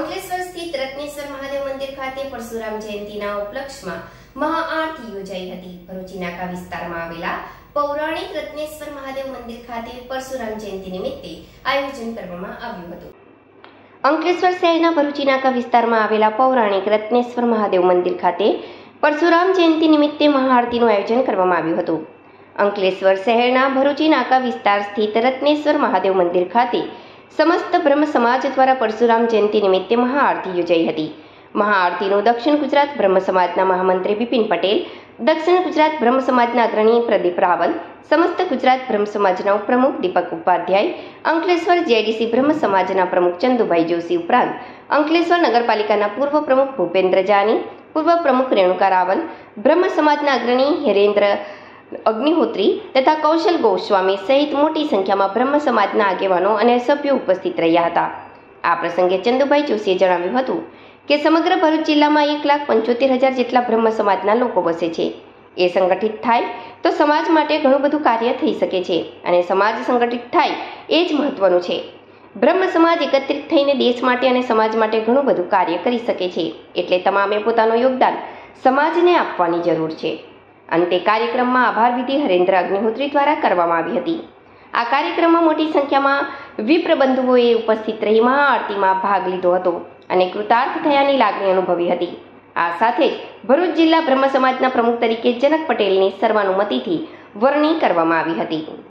અંકલેશ્વર સ્થિત રત્નેશ્વર મહાદેવ મંદિર ખાતે પરશુરામ જયંતિના ઉપલક્ષમાં મહાઆરતી યોજાઈ હતી। ભરૂચી નાકા વિસ્તારમાં આવેલા પૌરાણિક રત્નેશ્વર મહાદેવ મંદિર ખાતે પરશુરામ જયંતિ નિમિત્તે આયોજન કરવામાં આવ્યું હતું। અંકલેશ્વર શહેરના ભરૂચી નાકા વિસ્તારમાં આવેલા પૌરાણિક રત્નેશ્વર મહાદેવ મંદિર ખાતે પરશુરામ જયંતિ નિમિત્તે મહાઆરતીનું આયોજન કરવામાં આવ્યું હતું। અંકલેશ્વર શહેરના ભરૂચી નાકા વિસ્તાર સ્થિત રત્નેશ્વર મહાદેવ મંદિર ખાતે સમસ્ત બ્રહ્મ સમાજ દ્વારા પરશુરામ જયંતિ નિમિત્તે મહાઆરતી યોજાઈ હતી। મહાઆરતીનું દક્ષિણ ગુજરાત બ્રહ્મ સમાજના મહામંત્રી બિપિન પટેલ, દક્ષિણ ગુજરાત બ્રહ્મ સમાજના અગ્રણી પ્રદીપ રાવલ, સમસ્ત ગુજરાત બ્રહ્મ સમાજના ઉપપ્રમુખ દીપક ઉપાધ્યાય, અંકલેશ્વર જેડીસી બ્રહ્મ સમાજના પ્રમુખ ચંદુભાઈ જોશી ઉપરાંત અંકલેશ્વર નગરપાલિકાના પૂર્વ પ્રમુખ ભૂપેન્દ્ર જાની, પૂર્વ પ્રમુખ રેણુકા રાવલ, બ્રહ્મ સમાજના અગ્રણી હિરેન્દ્ર અગ્નિહોત્રી તથા કૌશલ ગોસ્વામી સહિત મોટી સંખ્યામાં બ્રહ્મ સમાજના આગેવાનો અને સભ્યો ઉપસ્થિત રહ્યા હતા। આ પ્રસંગે ચંદુભાઈ જોશીએ જણાવ્યું હતું કે સમગ્ર ભરૂચ જિલ્લામાં 1,75,000 જેટલા બ્રહ્મ સમાજના લોકો વસે છે। એ સંગઠિત થાય તો સમાજ માટે ઘણું બધું કાર્ય થઈ શકે છે અને સમાજ સંગઠિત થાય એ જ મહત્વનું છે। બ્રહ્મ સમાજ એકત્રિત થઈને દેશ માટે અને સમાજ માટે ઘણું બધું કાર્ય કરી શકે છે, એટલે તમામે પોતાનું યોગદાન સમાજને આપવાની જરૂર છે। અંતે કાર્યક્રમમાં આભાર વિધિ હરેન્દ્ર અગ્નિહોત્રી દ્વારા કરવામાં આવી હતી। આ કાર્યક્રમમાં મોટી સંખ્યામાં વિપ્ર બંધુઓએ ઉપસ્થિત રહી મહાઆરતીમાં ભાગ લીધો હતો અને કૃતાર્થ થયાની લાગણી અનુભવી હતી। આ સાથે જ ભરૂચ જિલ્લા બ્રહ્મ સમાજના પ્રમુખ તરીકે જનક પટેલની સર્વાનુમતિથી વરણી કરવામાં આવી હતી।